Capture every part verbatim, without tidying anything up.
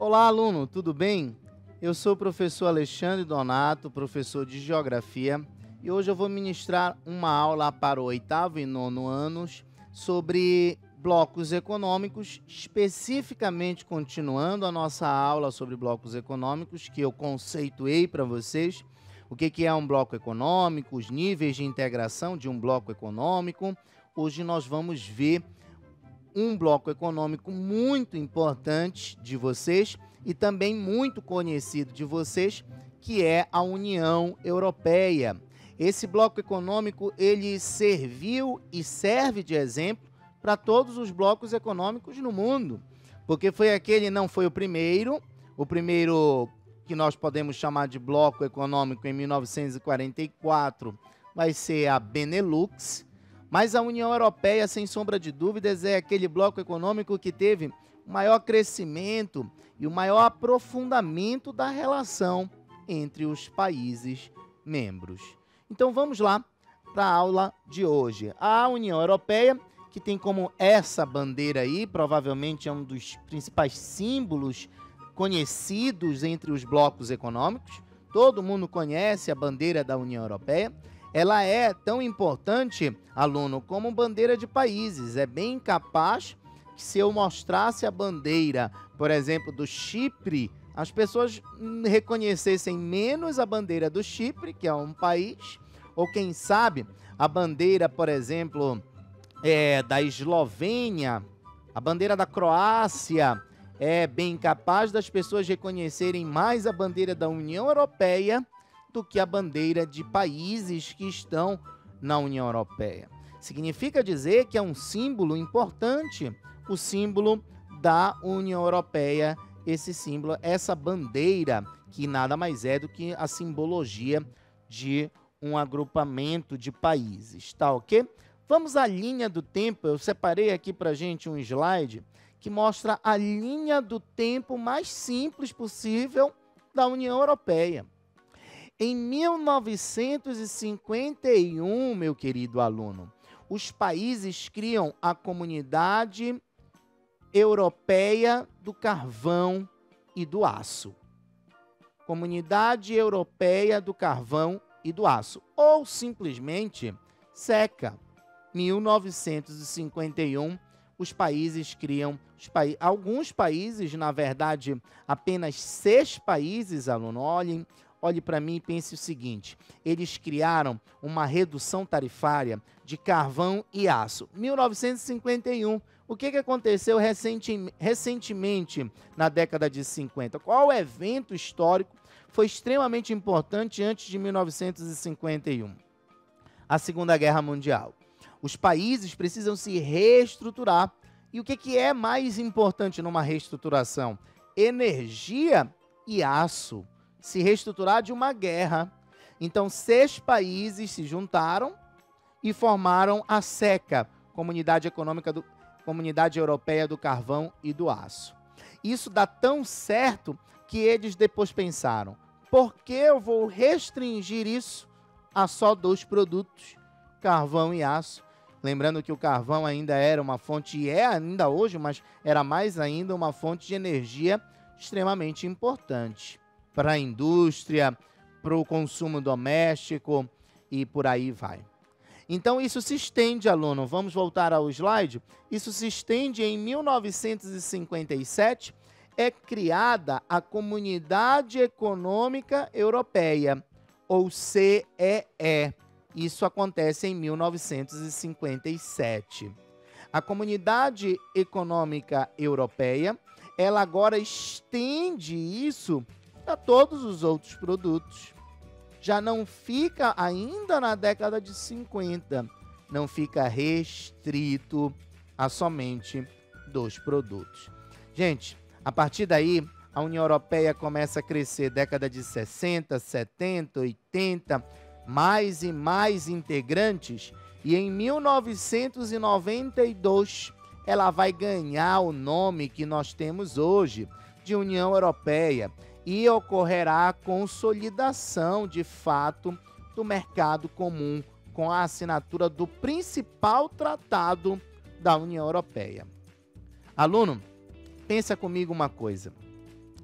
Olá, aluno, tudo bem? Eu sou o professor Alexandre Donato, professor de Geografia, e hoje eu vou ministrar uma aula para o oitavo e nono anos sobre blocos econômicos, especificamente continuando a nossa aula sobre blocos econômicos, que eu conceituei para vocês, o que que é um bloco econômico, os níveis de integração de um bloco econômico. Hoje nós vamos ver um bloco econômico muito importante de vocês e também muito conhecido de vocês, que é a União Europeia. Esse bloco econômico, ele serviu e serve de exemplo para todos os blocos econômicos no mundo, porque foi aquele, não foi o primeiro, o primeiro que nós podemos chamar de bloco econômico em mil novecentos e quarenta e quatro vai ser a Benelux, mas a União Europeia, sem sombra de dúvidas, é aquele bloco econômico que teve o maior crescimento e o maior aprofundamento da relação entre os países membros. Então vamos lá para a aula de hoje. A União Europeia, que tem como essa bandeira aí, provavelmente é um dos principais símbolos conhecidos entre os blocos econômicos. Todo mundo conhece a bandeira da União Europeia. Ela é tão importante, aluno, como bandeira de países. É bem capaz que se eu mostrasse a bandeira, por exemplo, do Chipre, as pessoas reconhecessem menos a bandeira do Chipre, que é um país, ou quem sabe a bandeira, por exemplo, é, da Eslovênia, a bandeira da Croácia. É bem capaz das pessoas reconhecerem mais a bandeira da União Europeia do que a bandeira de países que estão na União Europeia. Significa dizer que é um símbolo importante, o símbolo da União Europeia, esse símbolo, essa bandeira, que nada mais é do que a simbologia de um agrupamento de países, tá ok? Vamos à linha do tempo. Eu separei aqui pra gente um slide que mostra a linha do tempo mais simples possível da União Europeia. Em mil novecentos e cinquenta e um, meu querido aluno, os países criam a Comunidade Europeia do Carvão e do Aço. Comunidade Europeia do Carvão e do Aço, ou simplesmente SECA. mil novecentos e cinquenta e um, os países criam, os pa... alguns países, na verdade, apenas seis países, aluno, olhem, olhe para mim e pense o seguinte: eles criaram uma redução tarifária de carvão e aço. mil novecentos e cinquenta e um, o que, que aconteceu recenti... recentemente na década de cinquenta? Qual evento histórico foi extremamente importante antes de mil novecentos e cinquenta e um? A Segunda Guerra Mundial. Os países precisam se reestruturar. E o que, que é mais importante numa reestruturação? Energia e aço. Se reestruturar de uma guerra. Então, seis países se juntaram e formaram a SECA, Comunidade Econômica do, Comunidade Europeia do Carvão e do Aço. Isso dá tão certo que eles depois pensaram: por que eu vou restringir isso a só dois produtos, carvão e aço? Lembrando que o carvão ainda era uma fonte, e é ainda hoje, mas era mais ainda uma fonte de energia extremamente importante para a indústria, para o consumo doméstico e por aí vai. Então isso se estende, aluno, vamos voltar ao slide, isso se estende em mil novecentos e cinquenta e sete, é criada a Comunidade Econômica Europeia, ou C E E. Isso acontece em mil novecentos e cinquenta e sete. A Comunidade Econômica Europeia, ela agora estende isso a todos os outros produtos. Já não fica, ainda na década de cinquenta, não fica restrito a somente dois produtos. Gente, a partir daí, a União Europeia começa a crescer, década de sessenta, setenta, oitenta, mais e mais integrantes, e em mil novecentos e noventa e dois ela vai ganhar o nome que nós temos hoje, de União Europeia, e ocorrerá a consolidação, de fato, do mercado comum, com a assinatura do principal tratado da União Europeia. Aluno, pensa comigo uma coisa.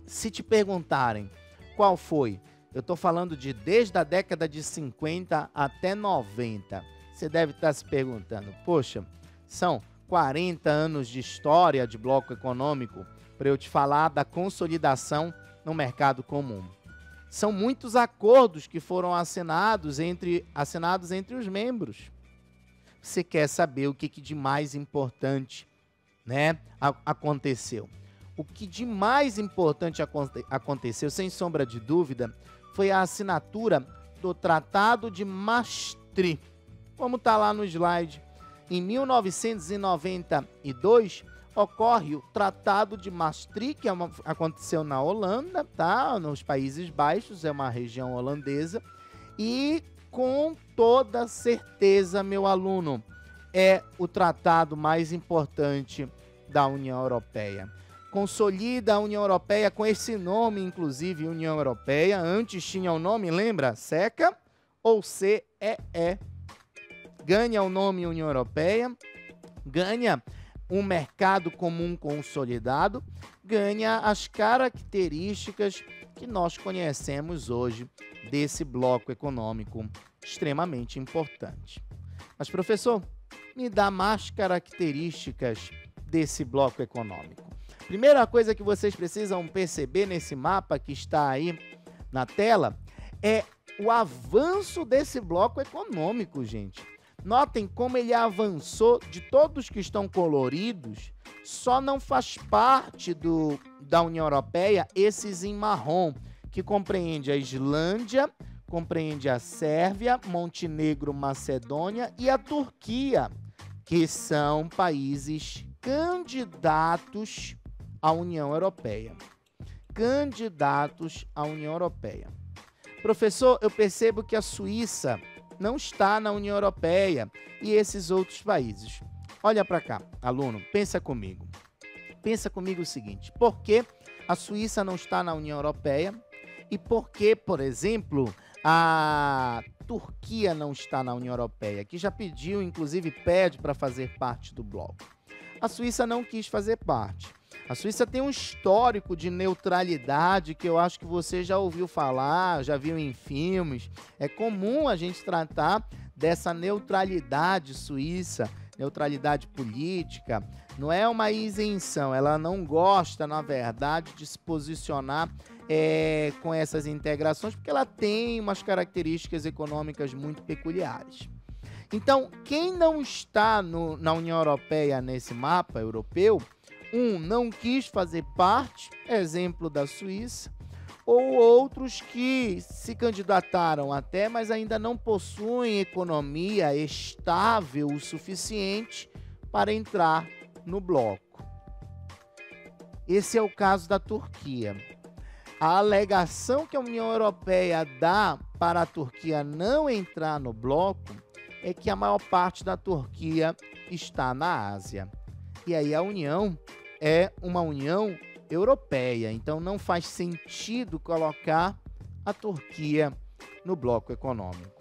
se te perguntarem qual foi, eu estou falando de desde a década de cinquenta até noventa, você deve estar se perguntando, poxa, são quarenta anos de história de bloco econômico para eu te falar da consolidação no mercado comum. São muitos acordos que foram assinados entre, assinados entre os membros. Você quer saber o que, que de mais importante, né, a, aconteceu? O que de mais importante aconte, aconteceu, sem sombra de dúvida, foi a assinatura do Tratado de Maastricht. Como está lá no slide, em mil novecentos e noventa e dois, ocorre o Tratado de Maastricht, que é uma, aconteceu na Holanda, tá? Nos Países Baixos, é uma região holandesa, e com toda certeza, meu aluno, é o tratado mais importante da União Europeia. Consolida a União Europeia com esse nome, inclusive União Europeia. Antes tinha o nome, lembra? SECA ou C E E. Ganha o nome União Europeia, ganha um mercado comum consolidado, ganha as características que nós conhecemos hoje desse bloco econômico extremamente importante. Mas, professor, me dá mais características desse bloco econômico. Primeira coisa que vocês precisam perceber nesse mapa que está aí na tela é o avanço desse bloco econômico, gente. Notem como ele avançou, de todos que estão coloridos, só não faz parte do, da União Europeia esses em marrom, que compreende a Islândia, compreende a Sérvia, Montenegro, Macedônia e a Turquia, que são países candidatos à União Europeia. Candidatos à União Europeia. Professor, eu percebo que a Suíça não está na União Europeia e esses outros países. Olha para cá, aluno, pensa comigo. Pensa comigo o seguinte, por que a Suíça não está na União Europeia e por que, por exemplo, a Turquia não está na União Europeia, que já pediu, inclusive pede para fazer parte do bloco? A Suíça não quis fazer parte. A Suíça tem um histórico de neutralidade que eu acho que você já ouviu falar, já viu em filmes. É comum a gente tratar dessa neutralidade suíça, neutralidade política. Não é uma isenção, ela não gosta, na verdade, de se posicionar é, com essas integrações, porque ela tem umas características econômicas muito peculiares. Então, quem não está no, na União Europeia nesse mapa europeu, um, não quis fazer parte, exemplo da Suíça, ou outros que se candidataram até, mas ainda não possuem economia estável o suficiente para entrar no bloco. Esse é o caso da Turquia. A alegação que a União Europeia dá para a Turquia não entrar no bloco é que a maior parte da Turquia está na Ásia. E aí a União é uma União Europeia, então não faz sentido colocar a Turquia no bloco econômico.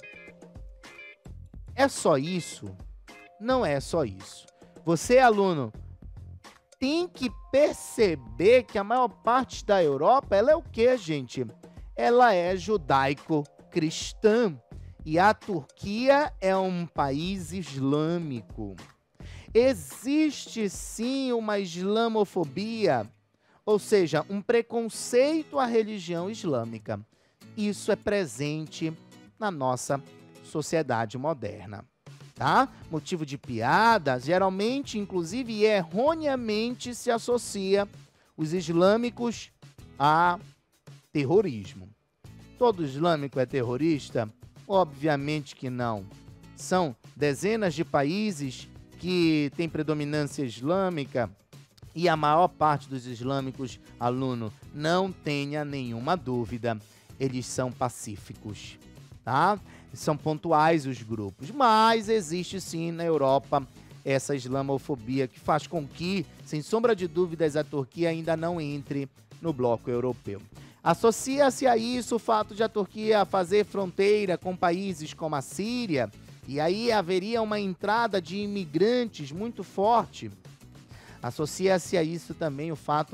É só isso? Não é só isso. Você, aluno, tem que perceber que a maior parte da Europa, ela é o quê, gente? Ela é judaico-cristã. E a Turquia é um país islâmico. Existe sim uma islamofobia, ou seja, um preconceito à religião islâmica. Isso é presente na nossa sociedade moderna, tá? Motivo de piada, geralmente, inclusive, e erroneamente se associa os islâmicos a terrorismo. Todo islâmico é terrorista? Obviamente que não. São dezenas de países que têm predominância islâmica e a maior parte dos islâmicos, aluno, não tenha nenhuma dúvida, eles são pacíficos, tá? São pontuais os grupos, mas existe sim na Europa essa islamofobia que faz com que, sem sombra de dúvidas, a Turquia ainda não entre no bloco europeu. Associa-se a isso o fato de a Turquia fazer fronteira com países como a Síria, e aí haveria uma entrada de imigrantes muito forte. Associa-se a isso também o fato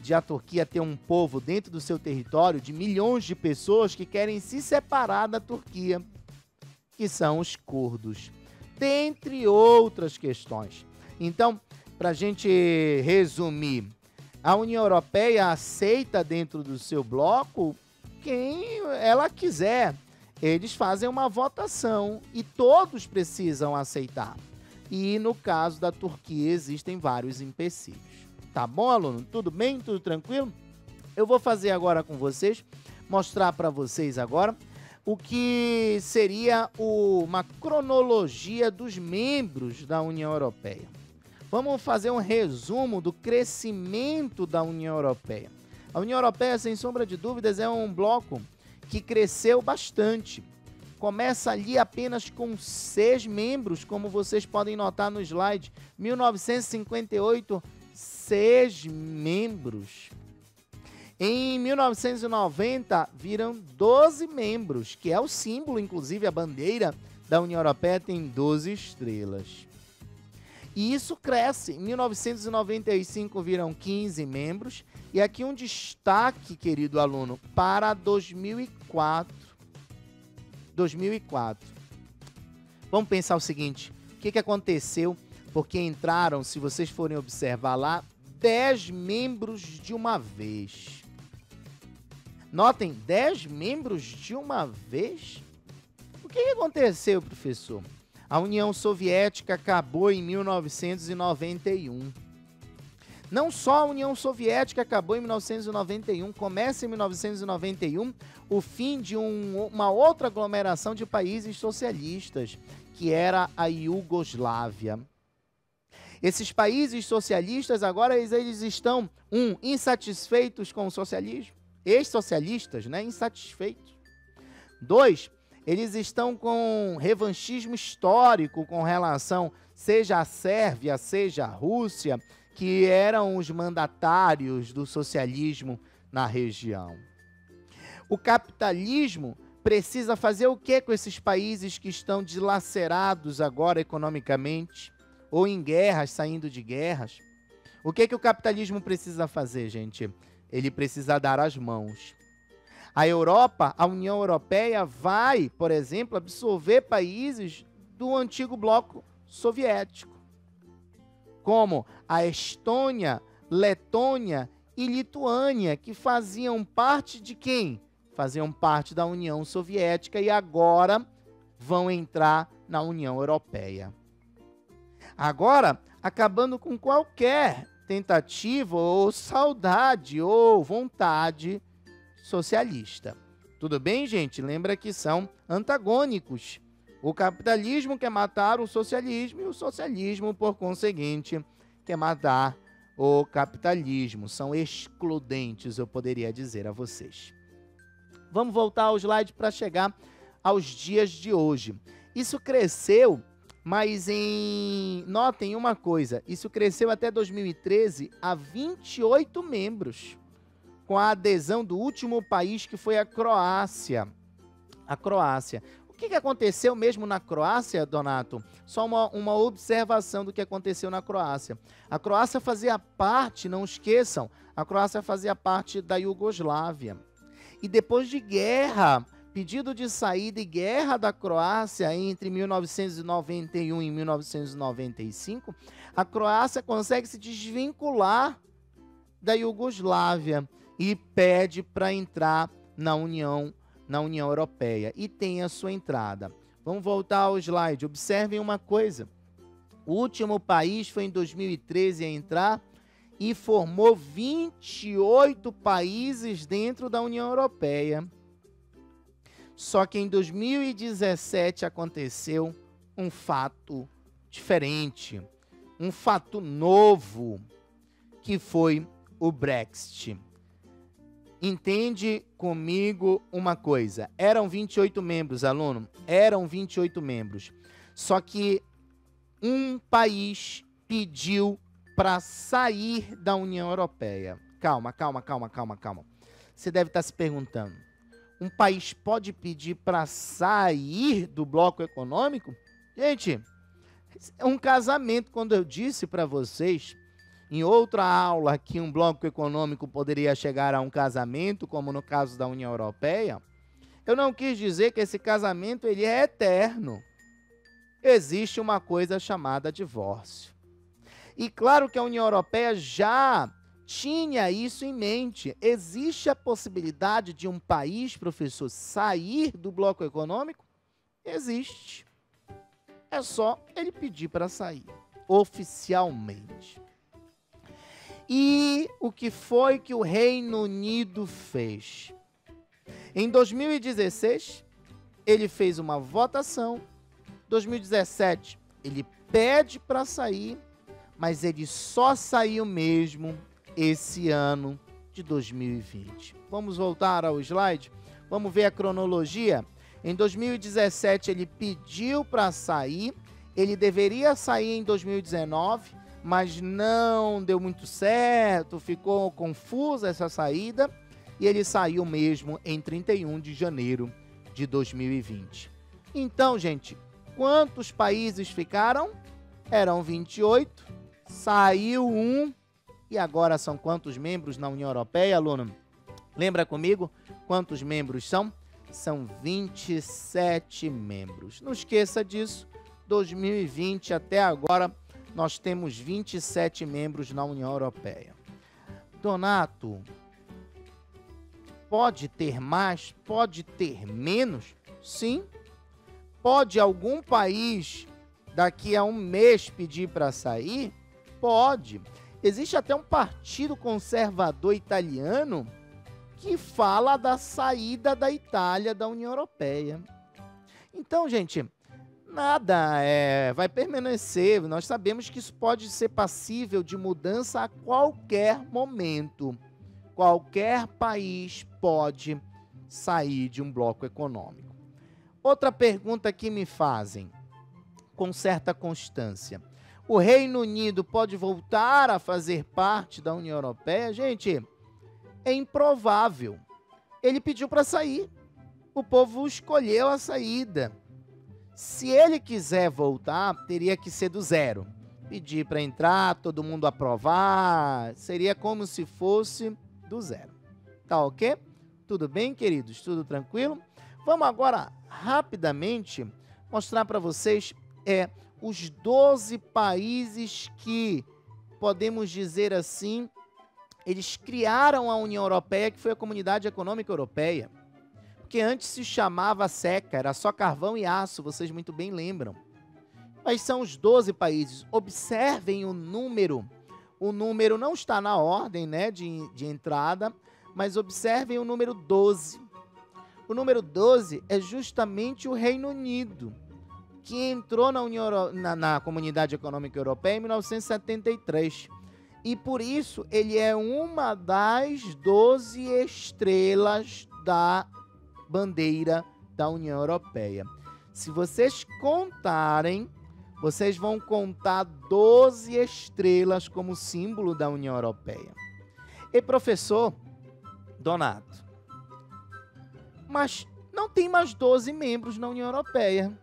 de a Turquia ter um povo dentro do seu território de milhões de pessoas que querem se separar da Turquia, que são os curdos, dentre outras questões. Então, para a gente resumir, a União Europeia aceita dentro do seu bloco quem ela quiser. Eles fazem uma votação e todos precisam aceitar. E no caso da Turquia existem vários empecilhos. Tá bom, aluno? Tudo bem? Tudo tranquilo? Eu vou fazer agora com vocês, mostrar para vocês agora o que seria o, uma cronologia dos membros da União Europeia. Vamos fazer um resumo do crescimento da União Europeia. A União Europeia, sem sombra de dúvidas, é um bloco que cresceu bastante. Começa ali apenas com seis membros, como vocês podem notar no slide. mil novecentos e cinquenta e oito, seis membros. Em mil novecentos e noventa, viram doze membros, que é o símbolo, inclusive a bandeira da União Europeia tem doze estrelas. E isso cresce. Em mil novecentos e noventa e cinco, viram quinze membros. E aqui um destaque, querido aluno, para dois mil e quatro. dois mil e quatro. Vamos pensar o seguinte, o que, que aconteceu? Porque entraram, se vocês forem observar lá, dez membros de uma vez. Notem, dez membros de uma vez? O que, que aconteceu, professor? A União Soviética acabou em mil novecentos e noventa e um. Não só a União Soviética acabou em mil novecentos e noventa e um, começa em mil novecentos e noventa e um o fim de um, uma outra aglomeração de países socialistas, que era a Iugoslávia. Esses países socialistas agora eles estão, um, insatisfeitos com o socialismo, ex-socialistas, né, insatisfeitos. Dois, eles estão com revanchismo histórico com relação, seja a Sérvia, seja a Rússia, que eram os mandatários do socialismo na região. O capitalismo precisa fazer o que com esses países que estão dilacerados agora economicamente, ou em guerras, saindo de guerras? O que, que o capitalismo precisa fazer, gente? Ele precisa dar as mãos. A Europa, a União Europeia vai, por exemplo, absorver países do antigo bloco soviético, como a Estônia, Letônia e Lituânia, que faziam parte de quem? Faziam parte da União Soviética e agora vão entrar na União Europeia. Agora, acabando com qualquer tentativa ou saudade ou vontade socialista. Tudo bem, gente? Lembra que são antagônicos. O capitalismo quer matar o socialismo e o socialismo, por conseguinte, quer matar o capitalismo. São excludentes, eu poderia dizer a vocês. Vamos voltar ao slide para chegar aos dias de hoje. Isso cresceu, mas em... Notem uma coisa, isso cresceu até dois mil e treze a vinte e oito membros, com a adesão do último país, que foi a Croácia. A Croácia. O que, que aconteceu mesmo na Croácia, Donato? Só uma, uma observação do que aconteceu na Croácia. A Croácia fazia parte, não esqueçam, a Croácia fazia parte da Iugoslávia. E depois de guerra, pedido de saída e guerra da Croácia entre mil novecentos e noventa e um e mil novecentos e noventa e cinco, a Croácia consegue se desvincular da Iugoslávia e pede para entrar na União, na União Europeia e tem a sua entrada. Vamos voltar ao slide. Observem uma coisa. O último país foi em dois mil e treze a entrar e formou vinte e oito países dentro da União Europeia. Só que em dois mil e dezessete aconteceu um fato diferente, um fato novo, que foi o Brexit. Entende comigo uma coisa, eram vinte e oito membros, aluno, eram vinte e oito membros, só que um país pediu para sair da União Europeia. Calma, calma, calma, calma, calma. Você deve estar se perguntando, um país pode pedir para sair do bloco econômico? Gente, é um casamento, quando eu disse para vocês em outra aula que um bloco econômico poderia chegar a um casamento, como no caso da União Europeia, eu não quis dizer que esse casamento ele é eterno. Existe uma coisa chamada divórcio. E claro que a União Europeia já tinha isso em mente. Existe a possibilidade de um país, professor, sair do bloco econômico? Existe. É só ele pedir para sair, oficialmente. E o que foi que o Reino Unido fez? Em dois mil e dezesseis, ele fez uma votação. Em dois mil e dezessete, ele pede para sair, mas ele só saiu mesmo esse ano de dois mil e vinte. Vamos voltar ao slide? Vamos ver a cronologia? Em dois mil e dezessete, ele pediu para sair. Ele deveria sair em dois mil e dezenove, mas não deu muito certo, ficou confusa essa saída, e ele saiu mesmo em trinta e um de janeiro de dois mil e vinte. Então, gente, quantos países ficaram? Eram vinte e oito, saiu um, e agora são quantos membros na União Europeia, aluno? Lembra comigo quantos membros são? São vinte e sete membros. Não esqueça disso, dois mil e vinte até agora, nós temos vinte e sete membros na União Europeia. Donato, pode ter mais? Pode ter menos? Sim. Pode algum país daqui a um mês pedir para sair? Pode. Existe até um partido conservador italiano que fala da saída da Itália da União Europeia. Então, gente, nada é, vai permanecer. Nós sabemos que isso pode ser passível de mudança a qualquer momento. Qualquer país pode sair de um bloco econômico. Outra pergunta que me fazem, com certa constância: o Reino Unido pode voltar a fazer parte da União Europeia? Gente, é improvável. Ele pediu para sair. O povo escolheu a saída. Se ele quiser voltar, teria que ser do zero. Pedir para entrar, todo mundo aprovar, seria como se fosse do zero. Tá ok? Tudo bem, queridos? Tudo tranquilo? Vamos agora, rapidamente, mostrar para vocês é, os doze países que, podemos dizer assim, eles criaram a União Europeia, que foi a Comunidade Econômica Europeia. Porque antes se chamava SECA, era só carvão e aço, vocês muito bem lembram. Mas são os doze países. Observem o número. O número não está na ordem, né, de, de entrada, mas observem o número doze. O número doze é justamente o Reino Unido, que entrou na, União, na, na Comunidade Econômica Europeia em mil novecentos e setenta e três. E por isso ele é uma das doze estrelas da bandeira da União Europeia. Se vocês contarem, vocês vão contar doze estrelas como símbolo da União Europeia. E professor Donato, mas não tem mais doze membros na União Europeia.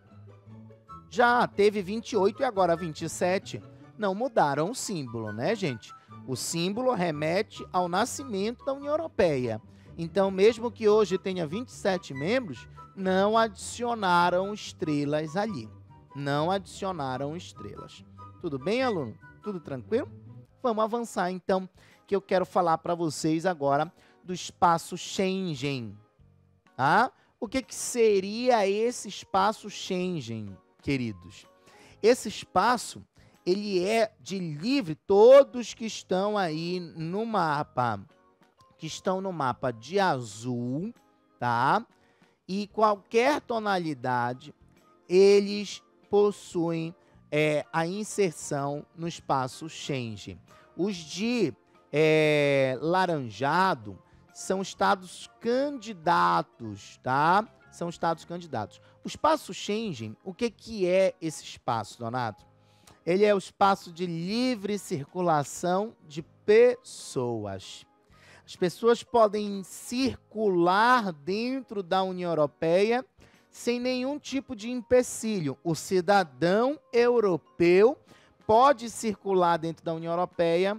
Já teve vinte e oito e agora vinte e sete. Não mudaram o símbolo, né, gente? O símbolo remete ao nascimento da União Europeia. Então, mesmo que hoje tenha vinte e sete membros, não adicionaram estrelas ali. Não adicionaram estrelas. Tudo bem, aluno? Tudo tranquilo? Vamos avançar, então, que eu quero falar para vocês agora do espaço Schengen. Tá? O que, que seria esse espaço Schengen, queridos? Esse espaço, ele é de livre, todos que estão aí no mapa, que estão no mapa de azul, tá? E qualquer tonalidade, eles possuem é, a inserção no espaço Schengen. Os de é, laranjado são estados candidatos, tá? São estados candidatos. O espaço Schengen, o que, que é esse espaço, Donato? Ele é o espaço de livre circulação de pessoas. As pessoas podem circular dentro da União Europeia sem nenhum tipo de empecilho. O cidadão europeu pode circular dentro da União Europeia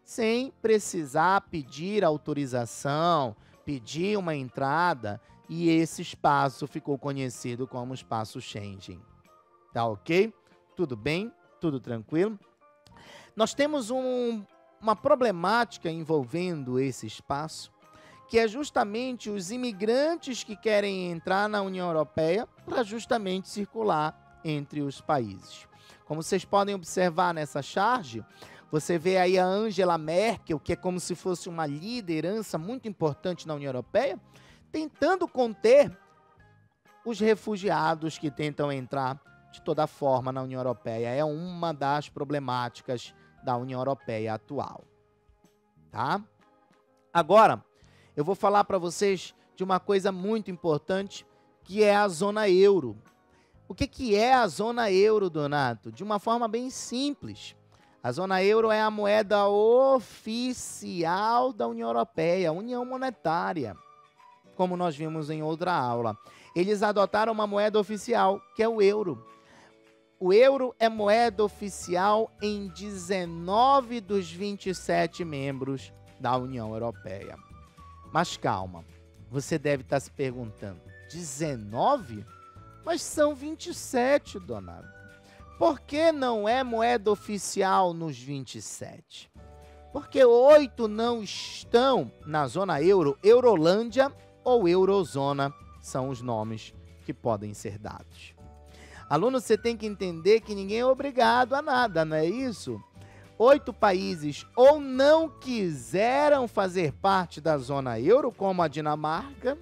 sem precisar pedir autorização, pedir uma entrada, e esse espaço ficou conhecido como espaço Schengen. Tá ok? Tudo bem? Tudo tranquilo? Nós temos um, uma problemática envolvendo esse espaço, que é justamente os imigrantes que querem entrar na União Europeia para justamente circular entre os países. Como vocês podem observar nessa charge, você vê aí a Angela Merkel, que é como se fosse uma liderança muito importante na União Europeia, tentando conter os refugiados que tentam entrar de toda forma na União Europeia. É uma das problemáticas da União Europeia atual. Tá? Agora, eu vou falar para vocês de uma coisa muito importante, que é a zona euro. O que, que é a zona euro, Donato? De uma forma bem simples. A zona euro é a moeda oficial da União Europeia, a União Monetária, como nós vimos em outra aula. Eles adotaram uma moeda oficial, que é o euro. O euro é moeda oficial em dezenove dos vinte e sete membros da União Europeia. Mas calma, você deve estar se perguntando, dezenove? Mas são vinte e sete, Donato. Por que não é moeda oficial nos vinte e sete? Porque oito não estão na zona euro. Eurolândia ou Eurozona são os nomes que podem ser dados. Aluno, você tem que entender que ninguém é obrigado a nada, não é isso? Oito países ou não quiseram fazer parte da zona euro, como a Dinamarca,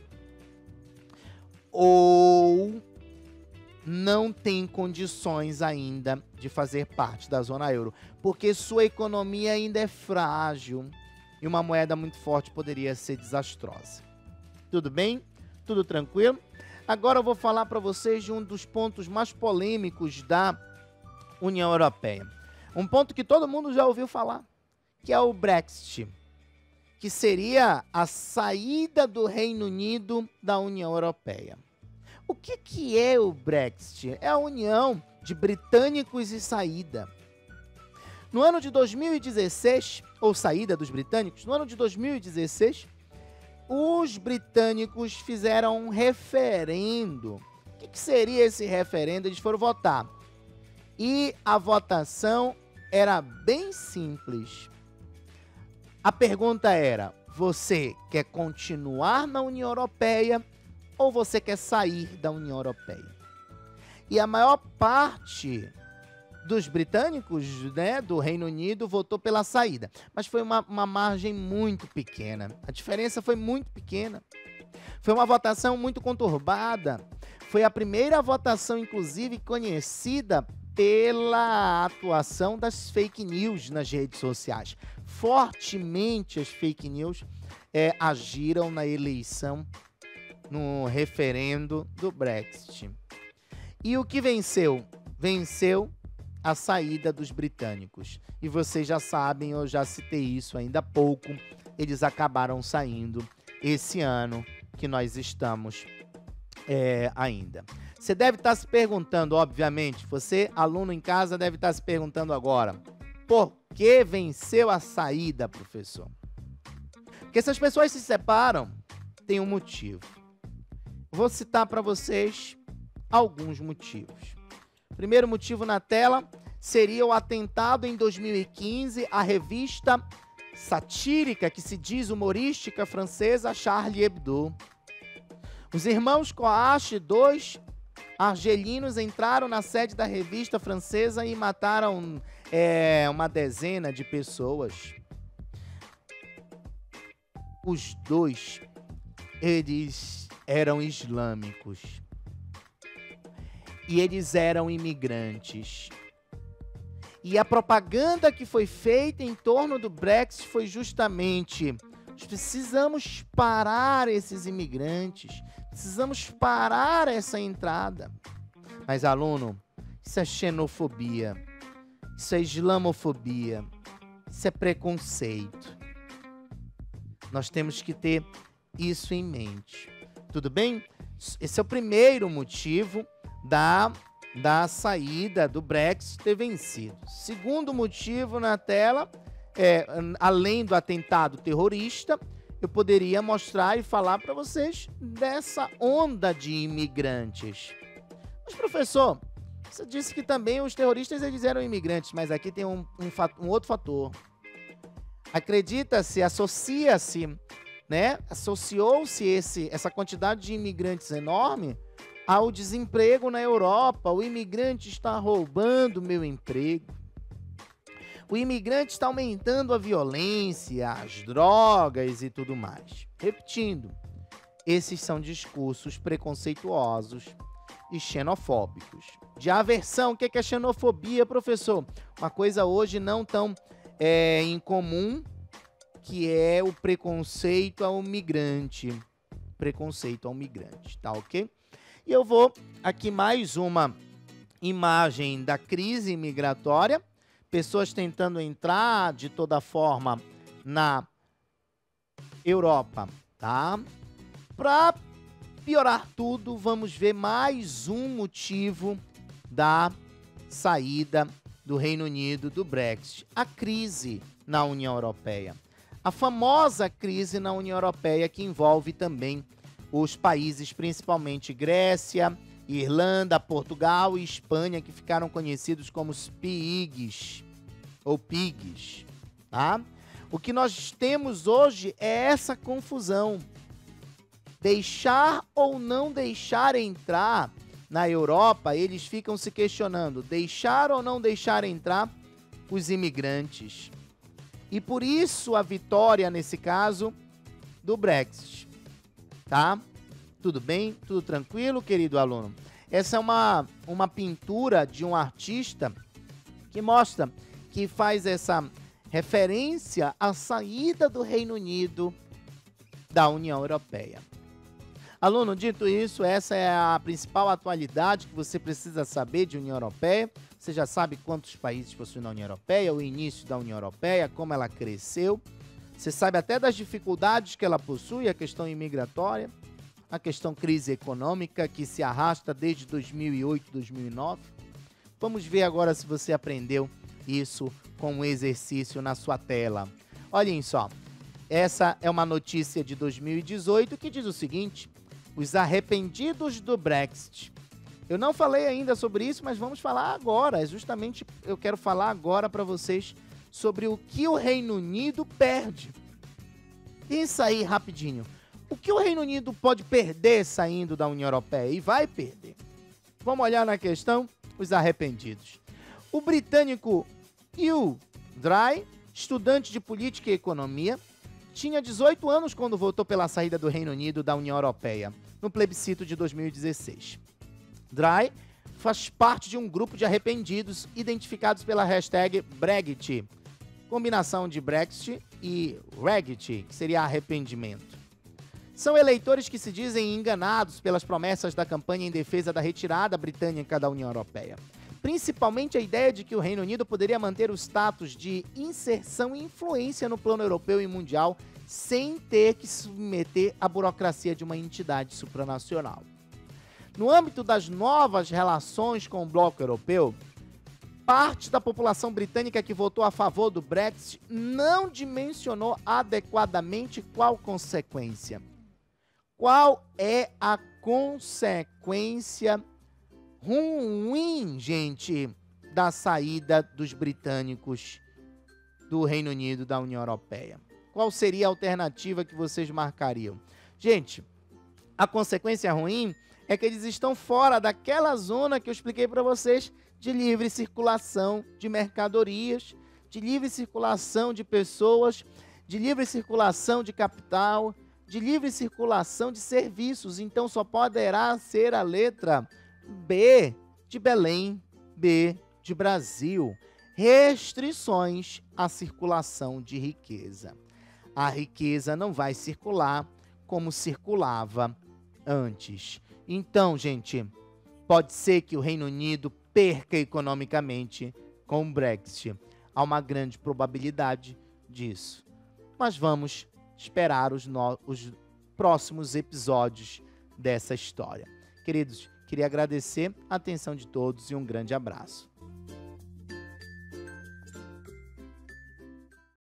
ou não tem condições ainda de fazer parte da zona euro, porque sua economia ainda é frágil e uma moeda muito forte poderia ser desastrosa. Tudo bem? Tudo tranquilo? Agora eu vou falar para vocês de um dos pontos mais polêmicos da União Europeia. Um ponto que todo mundo já ouviu falar, que é o Brexit, que seria a saída do Reino Unido da União Europeia. O que, que é o Brexit? É a união de britânicos e saída. No ano de dois mil e dezesseis, ou saída dos britânicos, no ano de dois mil e dezesseis, os britânicos fizeram um referendo. O que, que seria esse referendo? Eles foram votar. E a votação era bem simples. A pergunta era, você quer continuar na União Europeia ou você quer sair da União Europeia? E a maior parte dos britânicos, né, do Reino Unido, votou pela saída. Mas foi uma, uma margem muito pequena. A diferença foi muito pequena. Foi uma votação muito conturbada. Foi a primeira votação, inclusive, conhecida pela atuação das fake news nas redes sociais. Fortemente as fake news é, agiram na eleição, no referendo do Brexit. E o que venceu? Venceu a saída dos britânicos. E vocês já sabem, eu já citei isso ainda há pouco, eles acabaram saindo esse ano que nós estamos é, ainda. Você deve estar se perguntando, obviamente, você, aluno em casa, deve estar se perguntando agora, por que venceu a saída, professor? Porque se as pessoas se separam, tem um motivo. Vou citar para vocês alguns motivos. Primeiro motivo na tela seria o atentado em dois mil e quinze à revista satírica, que se diz humorística francesa, Charlie Hebdo. Os irmãos Coache, dois argelinos, entraram na sede da revista francesa e mataram é, uma dezena de pessoas. Os dois, eles eram islâmicos. E eles eram imigrantes. E a propaganda que foi feita em torno do Brexit foi justamente: precisamos parar esses imigrantes, precisamos parar essa entrada. Mas, aluno, isso é xenofobia, isso é islamofobia, isso é preconceito. Nós temos que ter isso em mente. Tudo bem? Esse é o primeiro motivo da, da saída do Brexit ter vencido. Segundo motivo na tela é, além do atentado terrorista, eu poderia mostrar e falar para vocês dessa onda de imigrantes. Mas, professor, você disse que também os terroristas eles eram imigrantes, mas aqui tem um, um, um outro fator. Acredita-se, associa-se, né? Associou-se esse, essa quantidade de imigrantes enorme ao desemprego na Europa. O imigrante está roubando meu emprego. O imigrante está aumentando a violência, as drogas e tudo mais. Repetindo, esses são discursos preconceituosos e xenofóbicos. De aversão, o que é xenofobia, professor? Uma coisa hoje não tão é, incomum, que é o preconceito ao migrante. Preconceito ao migrante, tá ok? E eu vou aqui mais uma imagem da crise migratória. Pessoas tentando entrar de toda forma na Europa, tá? Para piorar tudo, vamos ver mais um motivo da saída do Reino Unido do Brexit. A crise na União Europeia. A famosa crise na União Europeia que envolve também os países, principalmente Grécia, Irlanda, Portugal e Espanha, que ficaram conhecidos como os PIGs, ou PIGs, tá? O que nós temos hoje é essa confusão. Deixar ou não deixar entrar na Europa, eles ficam se questionando, deixar ou não deixar entrar os imigrantes. E por isso a vitória, nesse caso, do Brexit, tá? Tudo bem? Tudo tranquilo, querido aluno? Essa é uma, uma pintura de um artista que mostra, que faz essa referência à saída do Reino Unido da União Europeia. Aluno, dito isso, essa é a principal atualidade que você precisa saber de União Europeia. Você já sabe quantos países possuem na União Europeia, o início da União Europeia, como ela cresceu. Você sabe até das dificuldades que ela possui, a questão imigratória, a questão crise econômica que se arrasta desde dois mil e oito, dois mil e nove. Vamos ver agora se você aprendeu isso com um exercício na sua tela. Olhem só, essa é uma notícia de dois mil e dezoito que diz o seguinte: os arrependidos do Brexit. Eu não falei ainda sobre isso, mas vamos falar agora. Justamente eu quero falar agora para vocês sobre o que o Reino Unido perde. Pensa aí rapidinho. O que o Reino Unido pode perder saindo da União Europeia? E vai perder. Vamos olhar na questão, os arrependidos. O britânico Hugh Dry, estudante de política e economia, tinha dezoito anos quando votou pela saída do Reino Unido da União Europeia, no plebiscito de dois mil e dezesseis. Dry faz parte de um grupo de arrependidos identificados pela hashtag Brexit, combinação de Brexit e Regit, que seria arrependimento. São eleitores que se dizem enganados pelas promessas da campanha em defesa da retirada britânica da União Europeia. Principalmente a ideia de que o Reino Unido poderia manter o status de inserção e influência no plano europeu e mundial sem ter que se submeter à burocracia de uma entidade supranacional. No âmbito das novas relações com o bloco europeu, parte da população britânica que votou a favor do Brexit não dimensionou adequadamente qual consequência. Qual é a consequência ruim, gente, da saída dos britânicos do Reino Unido da União Europeia? Qual seria a alternativa que vocês marcariam? Gente, a consequência ruim é que eles estão fora daquela zona que eu expliquei para vocês de livre circulação de mercadorias, de livre circulação de pessoas, de livre circulação de capital, de livre circulação de serviços. Então só poderá ser a letra B de Belém, B de Brasil. Restrições à circulação de riqueza. A riqueza não vai circular como circulava antes. Então, gente, pode ser que o Reino Unido perca economicamente com o Brexit. Há uma grande probabilidade disso. Mas vamos esperar os, no... os próximos episódios dessa história. Queridos, queria agradecer a atenção de todos e um grande abraço.